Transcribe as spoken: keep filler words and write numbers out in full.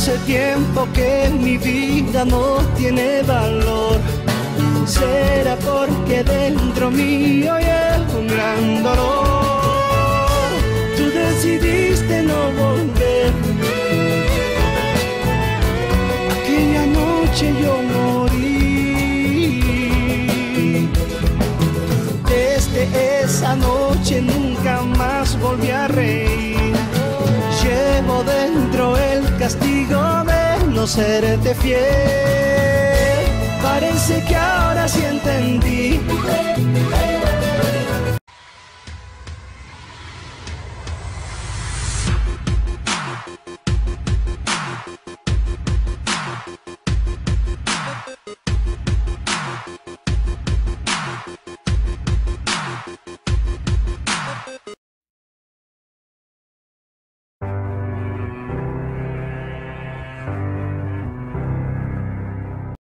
Hace tiempo que mi vida no tiene valor. Será porque dentro mío hay un gran dolor. Tú decidiste no volver. Aquella noche yo morí. Desde esa noche nunca más volví a reír. Llevo dentro el castigo de no serte fiel. Parece que ahora sí entendí